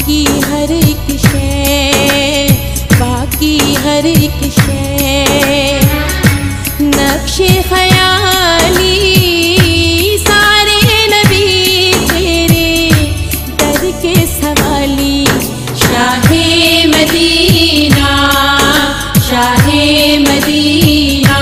बाकी हर एक शय, बाकी हर एक शय नक्शे ख्याली सारे नबी तेरे दर के सवाली। शाहे मदीना, शाहे मदीना,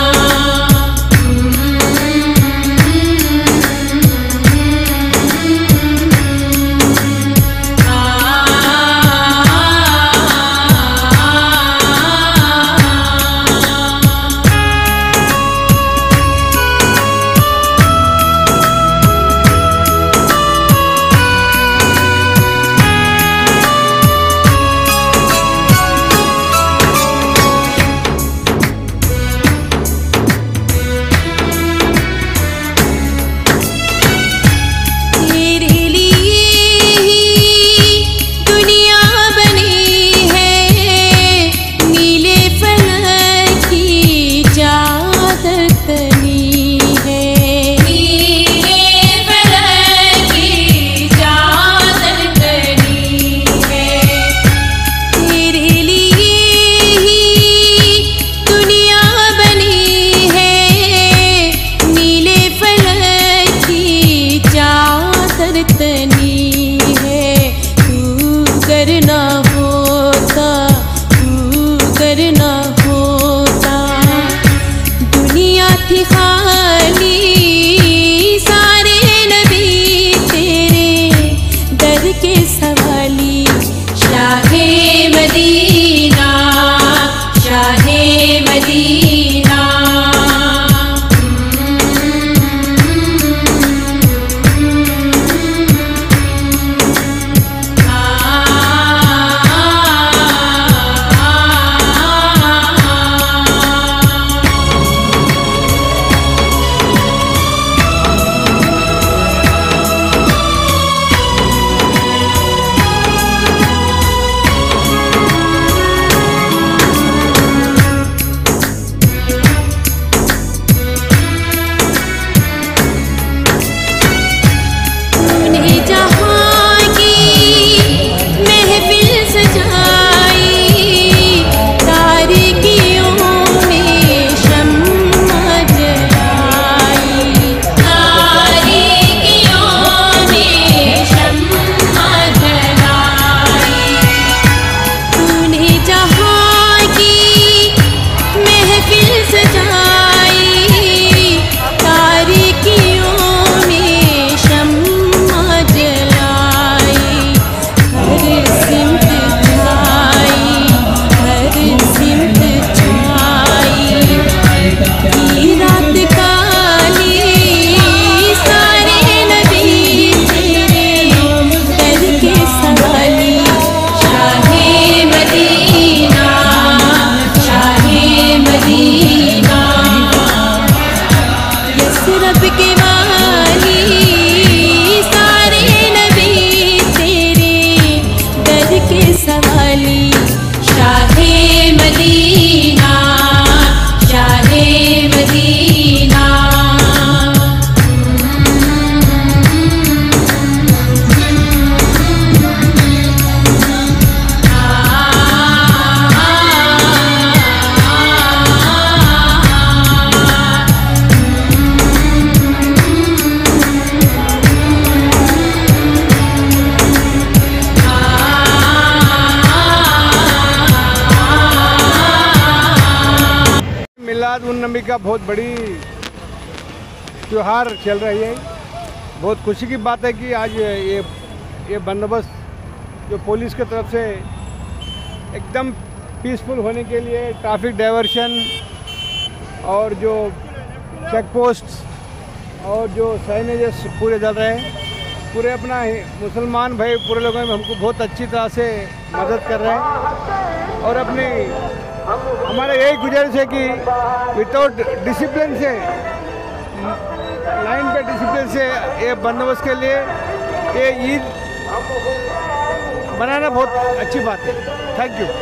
मिलाद-उन-नबी का बहुत बड़ी त्यौहार चल रही है। बहुत खुशी की बात है कि आज ये बंदोबस्त जो पुलिस की तरफ से एकदम पीसफुल होने के लिए ट्रैफिक डाइवर्शन और जो चेक पोस्ट और जो साइनेजेस पूरे चल रहे हैं, पूरे अपना मुसलमान भाई पूरे लोगों में हमको बहुत अच्छी तरह से मदद कर रहे हैं। और अपनी हमारा यही गुजारिश है कि विदाउट डिसिप्लिन से, लाइन पे डिसिप्लिन से ये बंदोबस्त के लिए ये ईद बनाना बहुत अच्छी बात है। Thank you.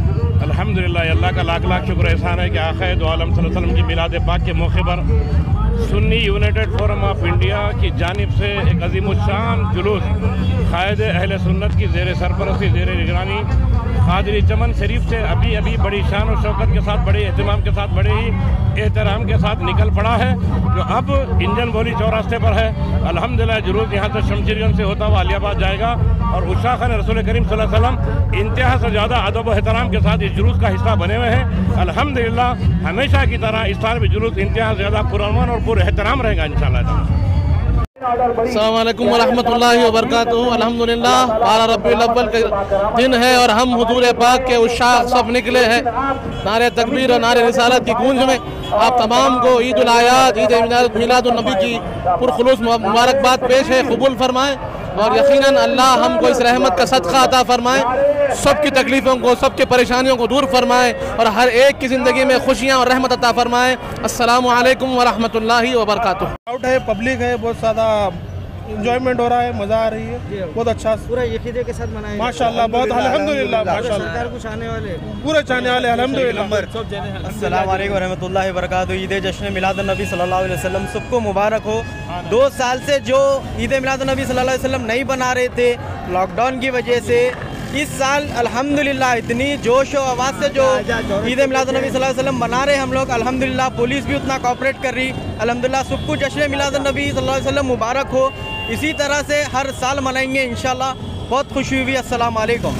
अल्हम्दुलिल्लाह, अल्लाह का लाख लाख शुक्र एहसान है कि आखिर दो आलम सल्लल्लाहु अलैहि वसल्लम की मिलाद पाक के मौके पर Sunni United Forum of India की जानिब से एक अजीमुशान जुलूस कायद अहले सुन्नत की ज़ेर सरपरस्ती ज़ेर निगरानी कादरी चमन शरीफ से अभी अभी बड़ी शान और शौकत के साथ, बड़े एहतमाम के साथ, बड़े ही एहतराम के साथ निकल पड़ा है, जो अब इंजन बोली चौरास्ते पर है। अल्हम्दुलिल्लाह जुलूस यहाँ से शमशीरगंज से होता हुआ आलियाबाद जाएगा और उषा खान रसूल करीम सल्लल्लाहु अलैहि वसल्लम इंतहा से ज़्यादा अदब व एहतराम के साथ इस जुलूस का हिस्सा बने हुए हैं। अल्हम्दुलिल्लाह हमेशा की तरह इस साल भी जुलूस इंतहा से ज़्यादा पुरअमन और पुरएहतराम रहेगा इंशाअल्लाह। अस्सलाम वालेकुम वरहमतुल्लाहि वबरकातुहू। अल्हम्दुलिल्लाह 12 रबीउल अव्वल के दिन है और हम हुजूर पाक के उशाक सब निकले हैं नारे तकबीर और नारे रिसालत की गूंज में। आप तमाम को ईद उल आयात, ईद मिलादुन नबी की पुरखुलूस मुबारकबाद पेश है। कबूल फरमाएँ और यकीनन अल्लाह हमको इस रहमत का सदका अता फरमाए, सबकी तकलीफ़ों को, सबकी परेशानियों को दूर फरमाए और हर एक की ज़िंदगी में खुशियाँ और रहमत अता फरमाए। अस्सलामु अलैकुम वरहमतुल्लाहि वबरकातुहू। आउट है, पब्लिक है, बहुत ज़्यादा इंजॉयमेंट हो रहा है, मज़ा आ रही है, बहुत अच्छा पूरा यकीदे के साथ मनाया माशाल्लाह, बहुत अल्हम्दुलिल्लाह माशाल्लाह। सरकार कुछ आने वाले पूरे चाहने वाले अल्हम्दुलिल्लाह। अस्सलाम वालेकुम रहमतुल्लाहि व बरकातहू। ईद जश्न मिलादुन नबी सल्लल्लाहु अलैहि वसल्लम सबको मुबारक हो। 2 साल से जो ईद मिलादुन नबी सल्लल्लाहु अलैहि वसल्लम नहीं बना रहे थे लॉकडाउन की वजह से, इस साल अल्हम्दुलिल्लाह इतनी जोश और आवाज़ से जो ईद मिलादुन नबी सल्लल्लाहु अलैहि वसल्लम मना रहे हम लोग, अल्हम्दुलिल्लाह पुलिस भी उतना कोऑपरेट कर रही। अल्हम्दुलिल्लाह सबको जश्न मिलादुन नबी सल्लल्लाहु अलैहि वसल्लम मुबारक हो। इसी तरह से हर साल मनाएंगे इंशाल्लाह। बहुत खुशी हुई। अस्सलाम वालेकुम।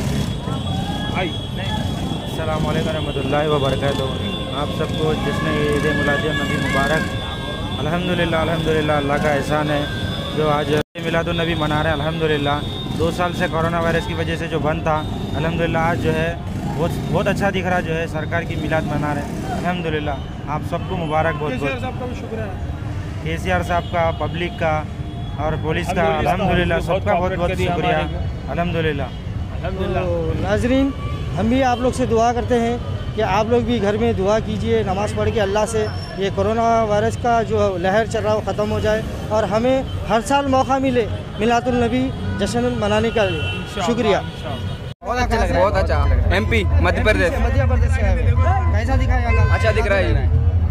अस्सलाम वालेकुम रहमतुल्लाहि व बरकातहू। आप सबको जश्न ईद मिलादुन नबी मुबारक। अल्हम्दुलिल्लाह अल्हम्दुलिल्लाह अल्लाह का एहसान है जो आज मिलादुन नबी मना रहे हैं। अल्हम्दुलिल्लाह 2 साल से कोरोना वायरस की वजह से जो बंद था, अल्हम्दुलिल्लाह आज जो है बहुत अच्छा दिख रहा, जो है सरकार की मिलाद मना रहे हैं। अल्हम्दुलिल्लाह आप सबको मुबारक। बहुत बहुत शुक्रिया KCR साहब का, पब्लिक का और पुलिस का, अल्हम्दुलिल्लाह सबका बहुत बहुत शुक्रिया। अल्हम्दुलिल्लाह। नाजरीन, हम भी आप लोग से दुआ करते हैं कि आप लोग भी घर में दुआ कीजिए, नमाज़ पढ़ के अल्लाह से ये कोरोना वायरस का जो लहर चल रहा है वो ख़त्म हो जाए और हमें हर साल मौका मिले मिलादुन नबी जश्न मनाने का लिए। शुक्रिया। बहुत अच्छा लग रहा है, बहुत अच्छा। MP मध्य प्रदेश से आए हैं। कैसा दिखा है? अच्छा दिख रहा है।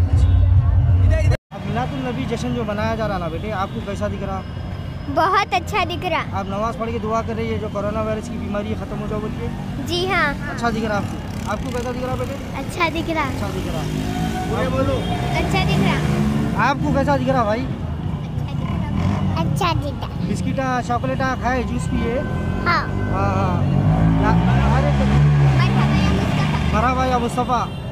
अब मिलादुन नबी जश्न जो मनाया जा रहा ना बेटे, आपको कैसा दिख रहा? बहुत अच्छा दिख रहा। आप नमाज़ पढ़ के दुआ कर रही है जो कोरोना वायरस की बीमारी ख़त्म हो जाओ बोल के? जी हाँ। अच्छा दिख रहा आपको? आपको कैसा दिख रहा बेटे? अच्छा दिख रहा। अच्छा दिख रहा। बोलो। अच्छा दिख रहा। आपको कैसा दिख रहा भाई? अच्छा दिख रहा। बिस्किटा चॉकलेटा खाए, जूस पिए? हाँ। हाँ हाँ। मरहबा या मुस्तफ़ा।